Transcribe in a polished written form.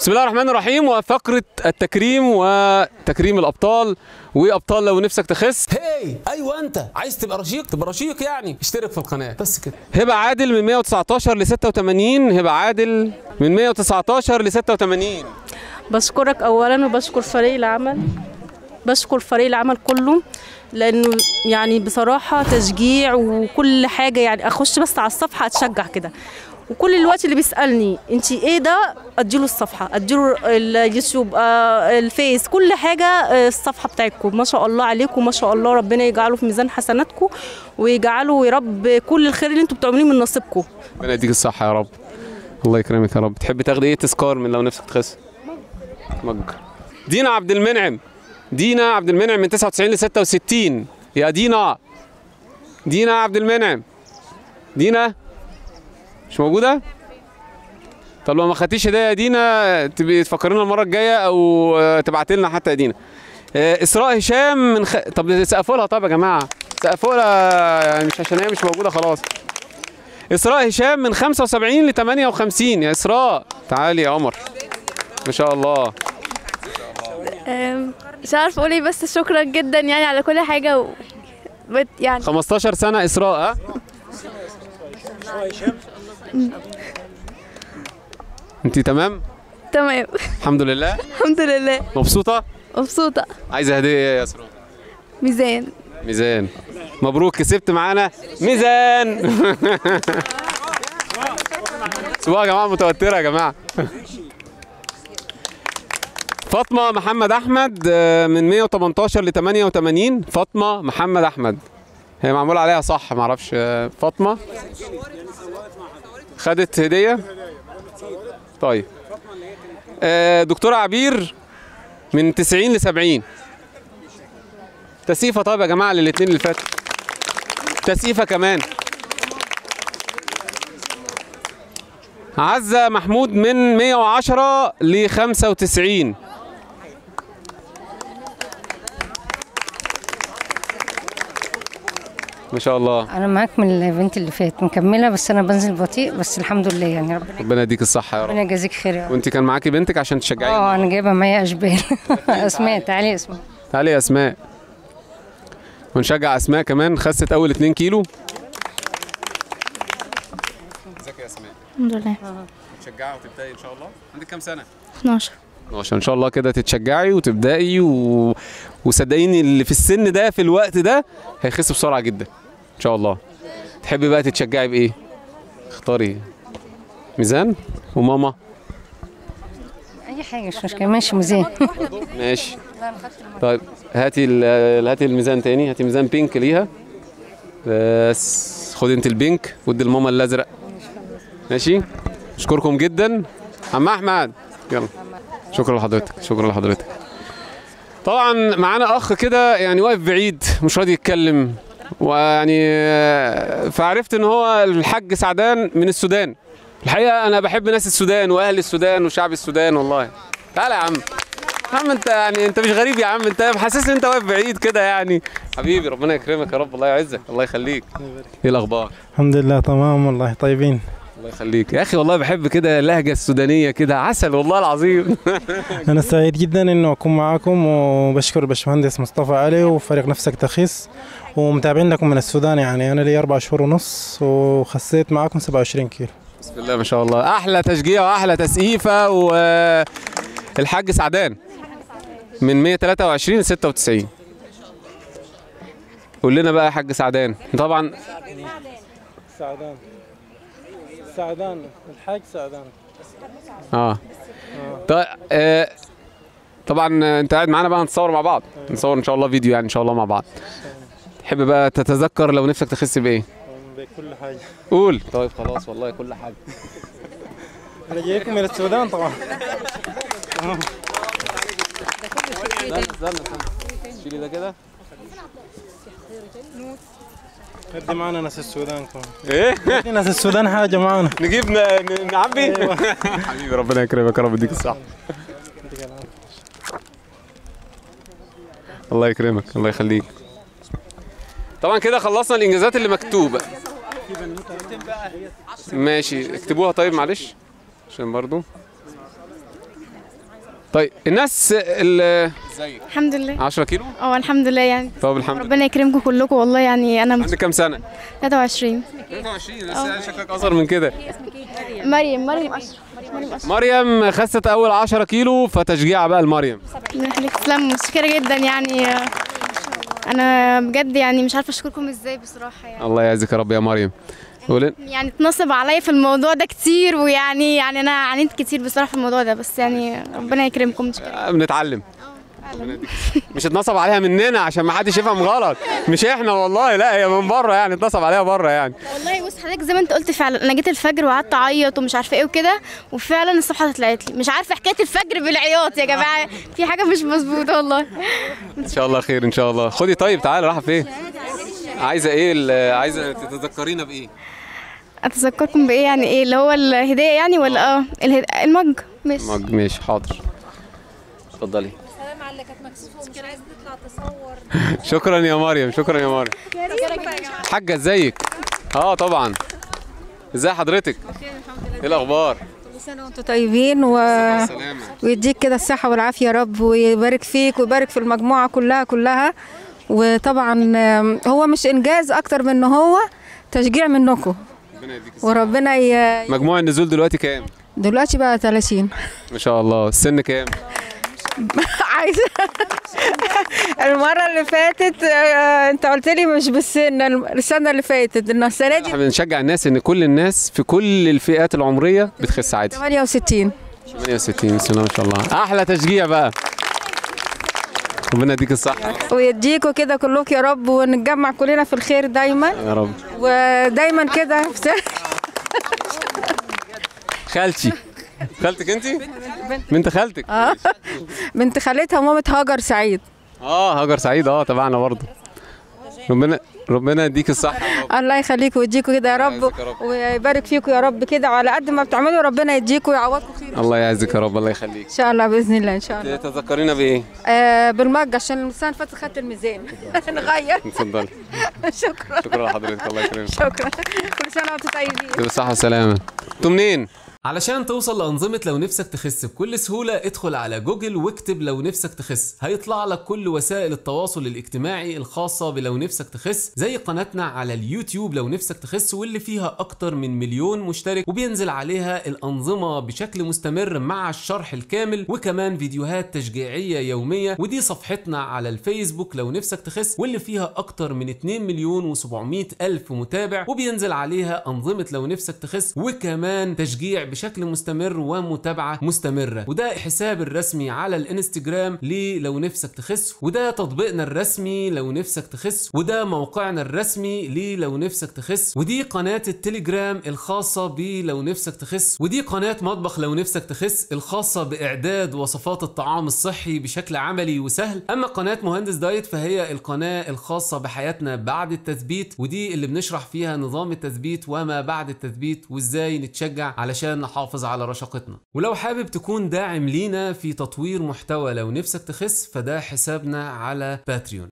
بسم الله الرحمن الرحيم. وفقرة التكريم وتكريم الأبطال وأبطال لو نفسك تخس. ايوه انت عايز تبقى رشيق يعني اشترك في القناة بس كده. هبة عادل من 119 ل 86. هبة عادل من 119 ل 86. بشكرك اولا وبشكر فريق العمل، بشكر فريق العمل كله، لانه يعني بصراحه تشجيع وكل حاجه. يعني اخش بس على الصفحه اتشجع كده، وكل الوقت اللي بيسالني انت ايه ده اديله الصفحه، اديله اليوتيوب، الفيس، كل حاجه. الصفحه بتاعتكم ما شاء الله عليكم، ما شاء الله، ربنا يجعله في ميزان حسناتكم ويجعله يا رب كل الخير اللي انتم بتعملوه من نصيبكم. ربنا يديك الصحة يا رب. الله يكرمك يا رب. تحبي تاخدي ايه تذكار من لو نفسك تخس؟ مج. دينا عبد المنعم. دينا عبد المنعم من 99 ل 66. يا دينا. دينا عبد المنعم. دينا مش موجودة؟ طب لو ما خدتيش هدايا يا دينا تبقي تفكرينا المرة الجاية أو تبعتي لنا حتى يا دينا. إسراء هشام من طب سقفوا لها. طب يا جماعة سقفوا لها يعني، مش عشان هي مش موجودة خلاص. إسراء هشام من 75 ل 58. يا إسراء تعالي يا قمر. ما شاء الله. مش عارفه اقول ايه، بس شكرا جدا يعني على كل حاجه يعني 15 سنة إسراء. ها؟ انتي تمام؟ تمام الحمد لله. الحمد لله. مبسوطة؟ مبسوطه. عايزة هدية ايه يا إسراء؟ ميزان. ميزان. مبروك كسبت معانا ميزان. سيبوها يا جماعة متوترة يا جماعة. فاطمة محمد أحمد من 118 ل 88. فاطمة محمد أحمد هي معمول عليها صح معرفش. فاطمة خدت هدية. طيب دكتورة عبير من 90 ل 70. تسقيفة. طيب يا جماعة للاتنين اللي فاتوا تسقيفة كمان. عزة محمود من 110 ل 95. ما شاء الله. انا معاك من الايفنت اللي فات مكمله، بس انا بنزل بطيء، بس الحمد لله يعني. ربنا يديك الصحه يا رب. ربنا يجازيك خير يا رب. وانت كان معاكي بنتك عشان تشجعيها؟ انا جايبه معايا اشبال. اسماء. تعالي يا اسماء. تعالي يا اسماء. ونشجع اسماء كمان. خست اول 2 كيلو. ازيك يا اسماء؟ الحمد لله. تشجعي وتبداي ان شاء الله. عندك كام سنه؟ 12. 12 ان شاء الله كده تتشجعي وتبداي وصدقيني اللي في السن ده في الوقت ده هيخس بسرعه جدا ان شاء الله. تحبي بقى تتشجعي بايه؟ اختاري. ميزان وماما. اي حاجه مش مشكله. ماشي ميزان. ماشي. طيب هاتي الميزان تاني. هاتي ميزان بينك ليها. بس خدي انت البينك ودي الماما الازرق. ماشي. اشكركم جدا. عم احمد يلا. شكرا لحضرتك. شكرا لحضرتك. طبعا معانا اخ كده يعني واقف بعيد مش راضي يتكلم، ويعني فعرفت ان هو الحاج سعدان من السودان. الحقيقه انا بحب ناس السودان واهل السودان وشعب السودان والله. تعالى يا عم. يا عم انت يعني انت مش غريب يا عم، انت محسسني انت واقف بعيد كده يعني. حبيبي ربنا يكرمك يا رب. الله يعزك. الله يخليك. ايه الاخبار؟ الحمد لله تمام والله طيبين. الله يخليك يا اخي. والله بحب كده اللهجه السودانيه كده عسل والله العظيم. انا سعيد جدا انه اكون معاكم، وبشكر الباشمهندس مصطفى علي وفريق نفسك تخس، ومتابعين لكم من السودان. يعني انا لي 4 شهور ونص وخسيت معاكم 27 كيلو. بسم الله ما شاء الله. احلى تشجيع واحلى تسقيفه. والحاج سعدان من 123 ل 96. قول لنا بقى يا حاج سعدان. طبعا سعدان الحاج سعدان. طيب طبعا انت قاعد معانا بقى نتصور مع بعض. نصور ان شاء الله فيديو يعني ان شاء الله مع بعض. تحب بقى تتذكر لو نفسك تخس بايه؟ بكل حاجه. قول. طيب خلاص والله كل حاجه. انا جايكم من السودان طبعا. استنى شيلي ده كده. ودي معانا ناس السودان كمان. ايه؟ ودي ناس السودان حاجه معانا. نجيب نعبي. أيوة. حبيبي ربنا يكرمك يا رب يديك الصحه. الله يكرمك. الله يخليك. طبعا كده خلصنا الانجازات اللي مكتوبه. ماشي اكتبوها طيب معلش عشان برضو طيب الناس اللي زيك الحمد لله. 10 كيلو؟ الحمد لله يعني. طب الحمد لله. ربنا يكرمكم كلكم والله يعني. انا عندك كام سنه؟ 23. 23 لسه شكلك اصغر من كده. مريم اشرف. مريم خست اول 10 كيلو، فتشجيع بقى لمريم. تسلم، متشكره جدا يعني. انا بجد يعني مش عارفه اشكركم ازاي بصراحه يعني. الله يعزك يا رب يا مريم. يعني اتنصب عليا في الموضوع ده كتير، ويعني انا عانيت كتير بصراحه في الموضوع ده، بس يعني ربنا يكرمكم. بنتعلم. مش اتنصب عليها مننا عشان ما حدش يفهم غلط، مش احنا والله، لا هي من بره يعني، اتنصب عليها بره يعني. والله بص حضرتك زي ما انت قلت فعلا، انا جيت الفجر وقعدت اعيط ومش عارفه ايه وكده، وفعلا الصبح طلعت لي. مش عارفه حكايه الفجر بالعياط يا جماعه، في حاجه مش مظبوطه والله. ان شاء الله خير ان شاء الله. خدي طيب تعالي، رايحه فين؟ عايزه ايه؟ عايزه تتذكرينا بايه؟ اتذكركم بايه يعني؟ ايه اللي هو الهديه يعني ولا المج؟ ماشي حاضر. اتفضلي. سلام على اللي كانت مكسوفه ومش عايزه تطلع تصور. شكرا يا مريم، شكرا يا مريم. حاجه ازيك؟ طبعا. ازي حضرتك؟ ايه الاخبار؟ كل سنه وانتم طيبين ويديك كده الصحه والعافيه يا رب، ويبارك فيك ويبارك في المجموعه كلها. وطبعا هو مش انجاز اكتر من ان هو تشجيع منكم، وربنا مجموع النزول دلوقتي كام؟ دلوقتي بقى 30 ما شاء الله. السن كام؟ عايزه المره اللي فاتت انت قلت لي مش بالسن، السنه اللي فاتت، ان السنه دي احنا بنشجع الناس ان كل الناس في كل الفئات العمريه بتخس عادي. 68 بسم الله ما شاء الله. احلى تشجيع بقى. ربنا يديك الصحه ويديكوا كده كلكم يا رب، ونتجمع كلنا في الخير دايما يا رب، ودايما كده. خالتك انت؟ بنت خالتك؟ بنت خالتها ومامة هاجر سعيد. هاجر سعيد تبعنا برضه. ربنا يديك الصحة. الله يخليكم ويديكوا كده يا رب، ويبارك فيكم يا رب كده، وعلى قد ما بتعملوا ربنا يديكوا ويعوضكم خير. الله يعزك يا رب، الله يخليك. ان شاء الله باذن الله ان شاء الله. تذكرينا بايه؟ بالمج، عشان السنة اللي فاتت خدت الميزان. نغير. اتفضلي. شكرا لحضرتك، الله يكرمك. شكرا. كل سنة وانتم طيبين. بالصحة والسلامة. انتوا منين؟ علشان توصل لأنظمة لو نفسك تخس بكل سهولة، ادخل على جوجل واكتب لو نفسك تخس، هيطلع لك كل وسائل التواصل الاجتماعي الخاصة بلو نفسك تخس، زي قناتنا على اليوتيوب لو نفسك تخس، واللي فيها أكتر من 1,000,000 مشترك، وبينزل عليها الأنظمة بشكل مستمر مع الشرح الكامل، وكمان فيديوهات تشجيعية يومية. ودي صفحتنا على الفيسبوك لو نفسك تخس، واللي فيها أكتر من 2,700,000 متابع، وبينزل عليها أنظمة لو نفسك تخس، وكمان تشجيع بشكل مستمر ومتابعة مستمرة. وده حساب الرسمي على الانستجرام لو نفسك تخس، وده تطبيقنا الرسمي لو نفسك تخس، وده موقعنا الرسمي لو نفسك تخس، ودي قناة التليجرام الخاصة بلو نفسك تخس، ودي قناة مطبخ لو نفسك تخس الخاصة بإعداد وصفات الطعام الصحي بشكل عملي وسهل. أما قناة مهندس دايت فهي القناة الخاصة بحياتنا بعد التثبيت، ودي اللي بنشرح فيها نظام التثبيت وما بعد التثبيت، وازاي نتشجع علشان نحافظ على رشاقتنا. ولو حابب تكون داعم لينا في تطوير محتوى لو نفسك تخس، فده حسابنا على باتريون.